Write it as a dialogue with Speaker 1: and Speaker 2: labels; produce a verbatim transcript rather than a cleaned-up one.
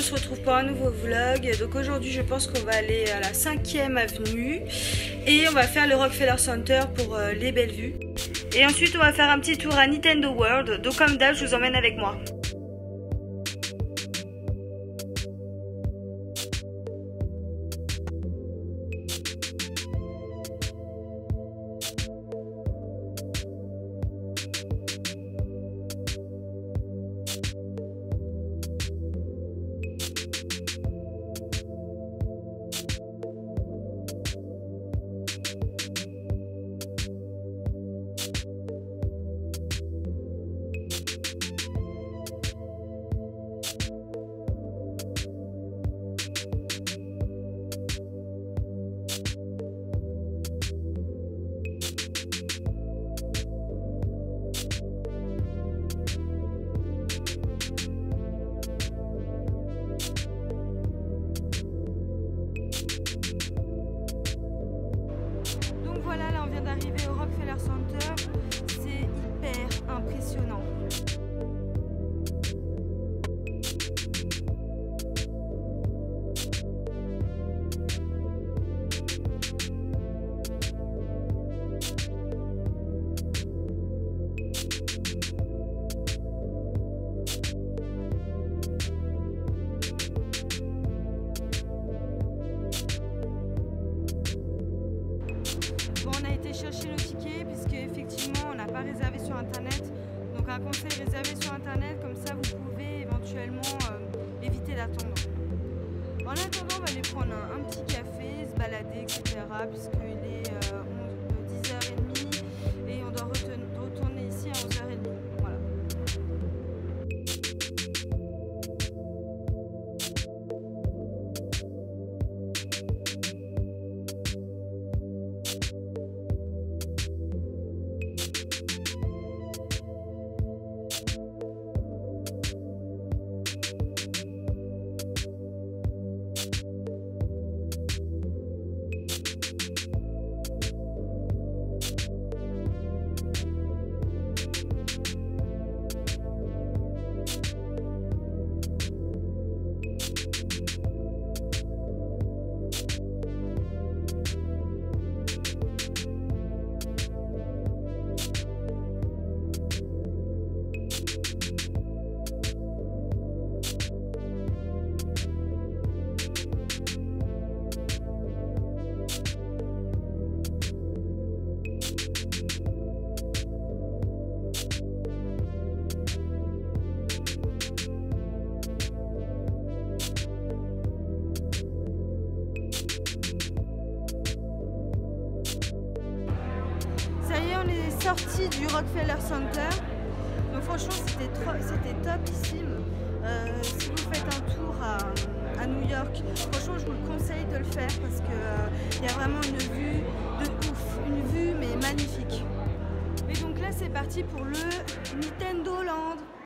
Speaker 1: se retrouve pour un nouveau vlog. Donc aujourd'hui je pense qu'on va aller à la cinquième avenue et on va faire le Rockefeller Center pour euh, les belles vues. Et ensuite on va faire un petit tour à Nintendo World. Donc comme d'hab je vous emmène avec moi. Voilà, là on vient d'arriver au Rockefeller Center, c'est hyper impressionnant. Bon, on a été chercher le ticket puisque effectivement on n'a pas réservé sur internet, donc un conseil, réservé sur internet, comme ça vous pouvez éventuellement euh, éviter d'attendre. En attendant, on va aller prendre un, un petit café, se balader, et cetera puisqu'il est euh, dix heures trente et on doit retourner ici à onze heures trente. Voilà. Ça y est, on est sorti du Rockefeller Center. Donc franchement, c'était topissime. Euh, si vous faites un tour à, à New York, franchement, je vous le conseille de le faire parce que il euh, y a vraiment une vue de ouf, une vue mais magnifique. Et donc là, c'est parti pour le Nintendo